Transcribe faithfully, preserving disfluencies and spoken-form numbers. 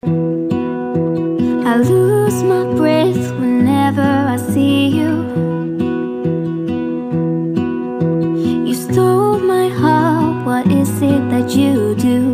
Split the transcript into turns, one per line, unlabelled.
I lose my breath whenever I see you. You stole my heart, what is it that you do?